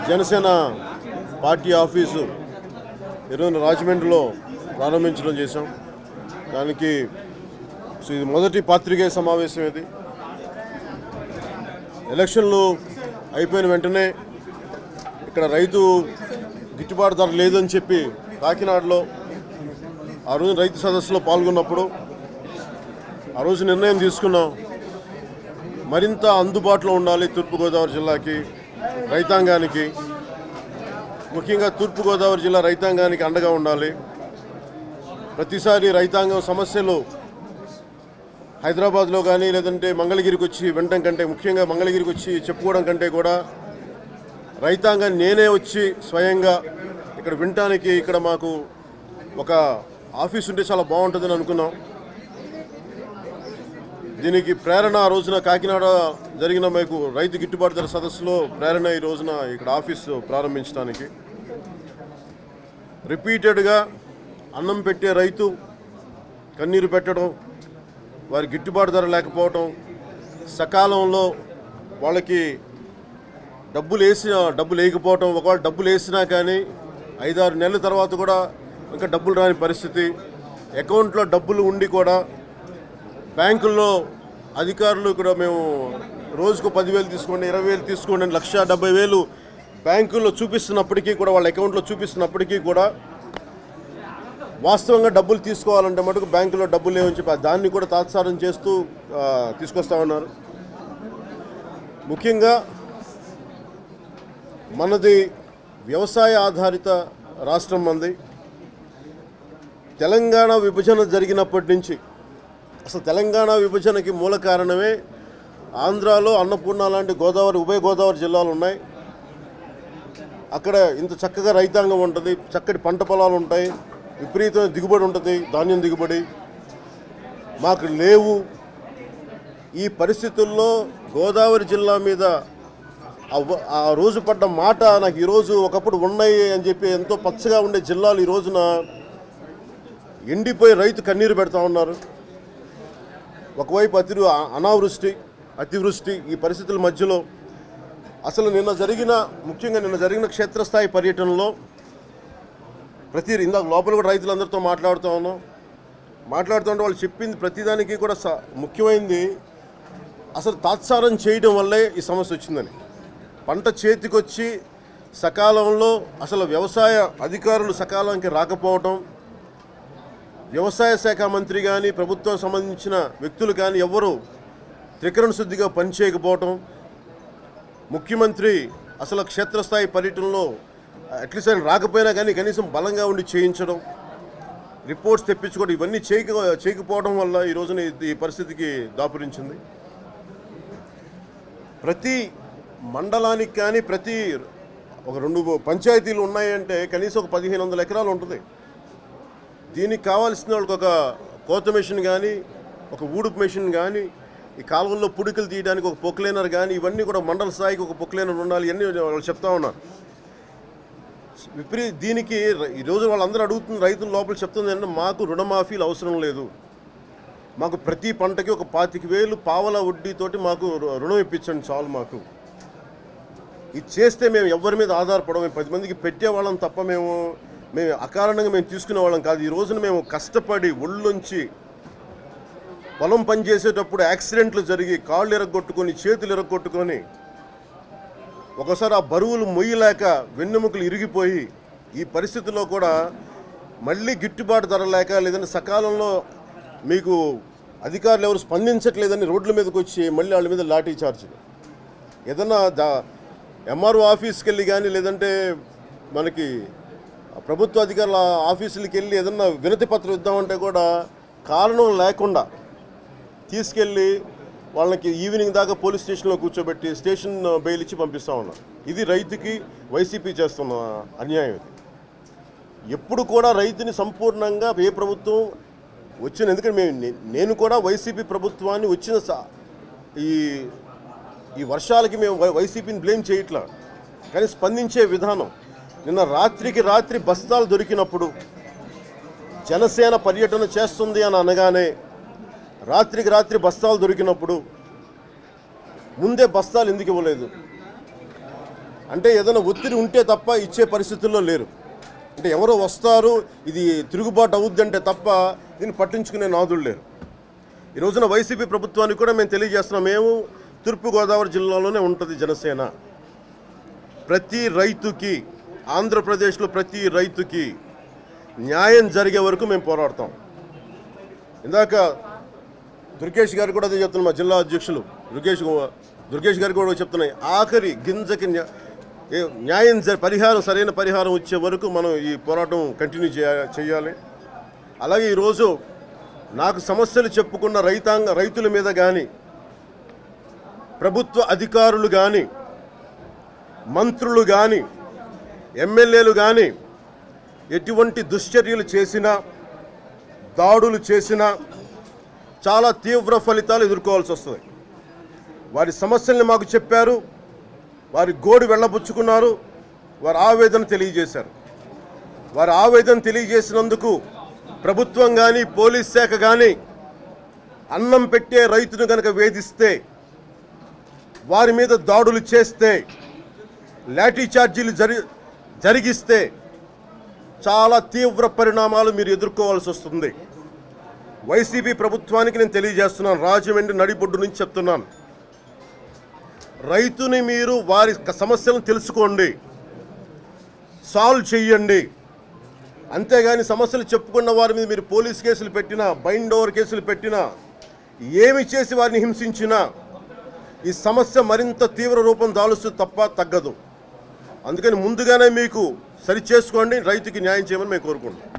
Janasena party office ఈరోజు రాజమండ్రిలో ప్రారంభించడం చేశాం. దానికి ఇది మొదటి పాత్రికేయ సమావేశం. ఇది ఎలక్షన్లు అయిపోయిన వెంటనే ఇక్కడ రైతు గిట్టుబాటు ధర లేదని చెప్పి కాకినాడలో ఆ రోజు రైతు సదస్సులో పాల్గొన్నప్పుడు ఆ రోజు నిర్ణయం తీసుకున్నాం. మరింత అందుబాటులో ఉండాలి తూర్పుగోదావరి జిల్లాకి, రైతాంగానికి, ముఖ్యంగా తూర్పుగోదావరి జిల్లా రైతాంగానికి అండగా ఉండాలి. ప్రతిసారి రైతాంగం సమస్యలు హైదరాబాద్లో కానీ లేదంటే మంగళగిరికి వచ్చి వినడం కంటే, ముఖ్యంగా మంగళగిరికి వచ్చి చెప్పుకోవడం కంటే కూడా రైతాంగాన్ని నేనే వచ్చి స్వయంగా ఇక్కడ వినటానికి ఇక్కడ మాకు ఒక ఆఫీస్ ఉంటే చాలా బాగుంటుందని అనుకున్నాం. దీనికి ప్రేరణ ఆ రోజున కాకినాడ జరిగిన మీకు రైతు గిట్టుబాటు ధర సదస్సులో ప్రేరణ ఈ రోజున ఇక్కడ ఆఫీసు ప్రారంభించడానికి. రిపీటెడ్గా అన్నం పెట్టే రైతు కన్నీరు పెట్టడం, వారి గిట్టుబాటు ధర లేకపోవటం, సకాలంలో వాళ్ళకి డబ్బులు వేయకపోవటం, ఒకవేళ డబ్బులు వేసినా కానీ 5-6 నెలల తర్వాత కూడా ఇంకా డబ్బులు రాని పరిస్థితి, అకౌంట్లో డబ్బులు ఉండి కూడా బ్యాంకుల్లో అధికారులు ఇక్కడ మేము రోజుకు 10,000 తీసుకోండి, 20,000 తీసుకోండి అని 1,70,000 బ్యాంకుల్లో చూపిస్తున్నప్పటికీ కూడా, వాళ్ళ అకౌంట్లో చూపిస్తున్నప్పటికీ కూడా వాస్తవంగా డబ్బులు తీసుకోవాలంటే మటుకు బ్యాంకులో డబ్బులు లేవని చెప్పి దాన్ని కూడా తాత్సారం చేస్తూ తీసుకొస్తామన్నారు. ముఖ్యంగా మనది వ్యవసాయ ఆధారిత రాష్ట్రం. మనది తెలంగాణ విభజన జరిగినప్పటి నుంచి, అసలు తెలంగాణ విభజనకి మూల కారణమే ఆంధ్రాలో అన్నపూర్ణ లాంటి ఉభయ గోదావరి జిల్లాలు ఉన్నాయి. అక్కడ ఇంత చక్కగా రైతాంగం ఉంటుంది, చక్కటి పంట పొలాలు ఉంటాయి, విపరీతమైన దిగుబడి ఉంటుంది, ధాన్యం దిగుబడి మాకు లేవు. ఈ పరిస్థితుల్లో గోదావరి జిల్లా మీద ఆ రోజు పడ్డ మాట నాకు ఈరోజు ఒకప్పుడు ఉన్నాయి అని చెప్పి ఎంతో పచ్చగా ఉండే జిల్లాలు ఈ రోజున ఎండిపోయి రైతు కన్నీరు పెడతా ఉన్నారు. ఒకవైపు అనావృష్టి, అతివృష్టి, ఈ పరిస్థితుల మధ్యలో అసలు ముఖ్యంగా నిన్న జరిగిన క్షేత్రస్థాయి పర్యటనలో ఇందాక లోపల కూడా రైతులందరితో మాట్లాడుతూ ఉంటే వాళ్ళు చెప్పింది ప్రతిదానికి కూడా ముఖ్యమైనది అసలు తాత్సారం చేయడం వల్లే ఈ సమస్య వచ్చిందని. పంట చేతికొచ్చి సకాలంలో అసలు వ్యవసాయ అధికారులు సకాలానికి రాకపోవటం, వ్యవసాయ శాఖ మంత్రి కానీ ప్రభుత్వం సంబంధించిన వ్యక్తులు కానీ ఎవరు త్రికరణ శుద్ధిగా పనిచేయకపోవటం, ముఖ్యమంత్రి అసలు క్షేత్రస్థాయి పర్యటనలో అట్లీస్ట్ ఆయన రాకపోయినా కానీ కనీసం బలంగా ఉండి చేయించడం, రిపోర్ట్స్ తెప్పించుకోవడం, ఇవన్నీ చేయకపోవడం వల్ల ఈ రోజున ఈ పరిస్థితికి దాపురించింది. ప్రతి మండలానికి కానీ ఒక 2 పంచాయతీలు ఉన్నాయంటే కనీసం ఒక 1,500 ఎకరాలు ఉంటుంది. దీనికి కావాల్సిన వాళ్ళకి ఒక కోత మెషిన్ కానీ, ఒక ఊడుపు మెషిన్ కానీ, ఈ కాలువల్లో పుడికలు తీయడానికి ఒక పొక్లైనర్ కానీ, ఇవన్నీ కూడా మండల స్థాయికి ఒక పొక్లైనర్ ఉండాలి. ఇవన్నీ వాళ్ళు చెప్తా ఉన్నారు. దీనికి ఈరోజు వాళ్ళందరూ అడుగుతున్న రైతుల లోపల చెప్తుంది ఏంటంటే, మాకు రుణమాఫీలు అవసరం లేదు, మాకు ప్రతి పంటకి ఒక 25,000 పావలా వడ్డీతోటి మాకు రుణం ఇప్పించండి చాలు, మాకు ఇది చేస్తే మేము ఎవరి మీద ఆధారపడము, మేము 10 మందికి పెట్టేవాళ్ళం తప్ప మేము అకారణంగా మేము తీసుకునే వాళ్ళం కాదు. ఈ రోజున మేము కష్టపడి ఒళ్ళొంచి పొలం పనిచేసేటప్పుడు యాక్సిడెంట్లు జరిగి కాళ్ళు ఎరగొట్టుకొని, చేతులు ఎరగొట్టుకొని, ఒకసారి ఆ బరువులు మొయ్యలేక వెన్నెముకలు ఇరిగిపోయి ఈ పరిస్థితిలో కూడా మళ్ళీ గిట్టుబాటు ధర లేక, లేదంటే సకాలంలో మీకు అధికారులు ఎవరు స్పందించట్లేదని రోడ్ల మీదకి వచ్చి మళ్ళీ వాళ్ళ మీద లాఠీ చార్జ్, ఏదన్నా ఎంఆర్ఓ ఆఫీస్కి వెళ్ళి కానీ లేదంటే మనకి ప్రభుత్వ అధికారుల ఆఫీసులకి వెళ్ళి ఏదన్నా వినతి పత్రం ఇద్దామంటే కూడా కారణం లేకుండా తీసుకెళ్ళి వాళ్ళకి ఈవినింగ్ దాకా పోలీస్ స్టేషన్లో కూర్చోబెట్టి స్టేషన్ బెయిల్ ఇచ్చి పంపిస్తూ ఉన్నారు. ఇది రైతుకి వైసీపీ చేస్తున్న అన్యాయం. ఇది ఎప్పుడు కూడా రైతుని సంపూర్ణంగా ఏ ప్రభుత్వం వచ్చిన, ఎందుకంటే నేను కూడా వైసీపీ ప్రభుత్వాన్ని వచ్చిన ఈ వర్షాలకి మేము వైసీపీని బ్లేమ్ చేయట్లా, కానీ స్పందించే విధానం. నిన్న రాత్రికి రాత్రి బస్తాలు దొరికినప్పుడు, జనసేన పర్యటన చేస్తుంది అని అనగానే రాత్రికి రాత్రి బస్తాలు దొరికినప్పుడు ముందే బస్తాలు ఎందుకు ఇవ్వలేదు? అంటే ఏదైనా ఒత్తిడి ఉంటే తప్ప ఇచ్చే పరిస్థితుల్లో లేరు. అంటే ఎవరో వస్తారు ఇది తిరుగుబాటు అవుద్దంటే తప్ప దీన్ని పట్టించుకునే నాదులు లేరు. ఈ రోజున వైసీపీ ప్రభుత్వానికి కూడా మేము తెలియజేస్తున్నాం, మేము తూర్పుగోదావరి జిల్లాలోనే ఉంటుంది జనసేన. ప్రతి రైతుకి, ఆంధ్రప్రదేశ్లో ప్రతి రైతుకి న్యాయం జరిగే వరకు మేము పోరాడతాం. ఇందాక దుర్గేష్ గారు కూడా అదే చెప్తున్నాం, మా జిల్లా అధ్యక్షులు దుర్గేష్ గారు కూడా చెప్తున్నాయి, ఆఖరి గింజకి న్యాయం పరిహారం, సరైన పరిహారం వచ్చే వరకు మనం ఈ పోరాటం కంటిన్యూ చేయాలి. అలాగే ఈరోజు నాకు సమస్యలు చెప్పుకున్న రైతుల మీద కానీ, ప్రభుత్వ అధికారులు కానీ, మంత్రులు కానీ, ఎమ్మెల్యేలు కానీ ఎటువంటి దుశ్చర్యలు చేసినా, దాడులు చేసినా చాలా తీవ్ర ఫలితాలు ఎదుర్కోవాల్సి వస్తుంది. వారి సమస్యల్ని మాకు చెప్పారు, వారి గోడు వెళ్ళబుచ్చుకున్నారు, వారి ఆవేదన తెలియజేశారు. వారి ఆవేదన తెలియజేసినందుకు ప్రభుత్వం కానీ, పోలీస్ శాఖ కానీ అన్నం పెట్టే రైతును కనుక వేధిస్తే, వారి మీద దాడులు చేస్తే, లాఠీ చార్జీలు జరిగిస్తే చాలా తీవ్ర పరిణామాలు మీరు ఎదుర్కోవాల్సి వస్తుంది. వైసీపీ ప్రభుత్వానికి నేను తెలియజేస్తున్నాను, రాజమండ్రి నడిబొడ్డు నుంచి చెప్తున్నాను, రైతుని మీరు వారి సమస్యలను తెలుసుకోండి, సాల్వ్ చేయండి. అంతేగాని సమస్యలు చెప్పుకున్న వారి మీద మీరు పోలీస్ కేసులు పెట్టినా, బైండ్ ఓవర్ కేసులు పెట్టినా, ఏమి చేసి వారిని హింసించినా ఈ సమస్య మరింత తీవ్ర రూపం దాలుస్తుంది తప్ప తగ్గదు. అందుకని ముందుగానే మీకు సరి చేసుకోండి, రైతుకి న్యాయం చేయమని మేము కోరుకుంటున్నాం.